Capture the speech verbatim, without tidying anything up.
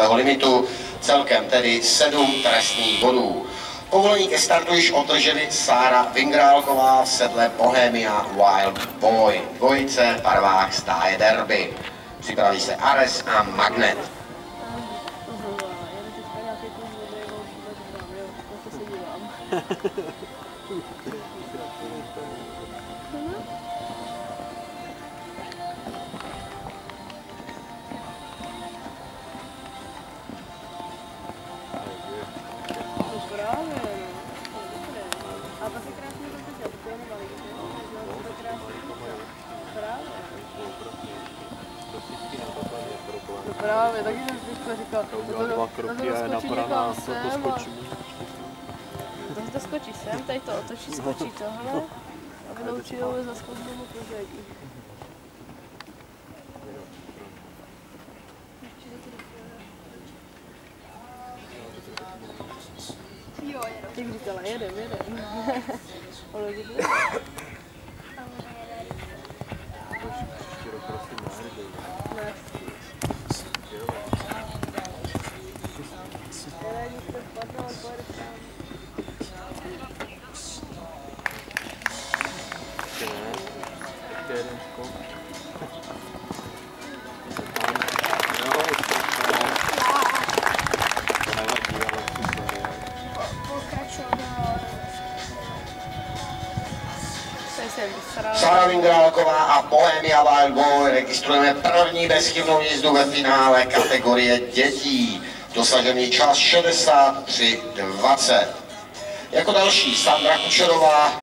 časového limitu, celkem tedy sedm trestných bodů. Povolení ke startu již održeli Sára Vingrálková v sedle Bohemia Wild Boy. Dvojice barvách stáje Derby. Připraví se Ares a Magnet. Právě, taky jsem vždycky říkal, to udělal dva kroky a je na praná, to skočí. To to skočí sem, tady to otočí, skočí tohle, aby naučil zaskočit mu pořadí. Jo, jedem. Jak říkala, jedem, jedem. Ale kdy? Sára Vingrálková a Bohemia Wild Boy registrujeme první bezchybnou jízdu ve finále kategorie dětí. Dosažený čas šedesát tři dvacet. Jako další Sandra Kučerová.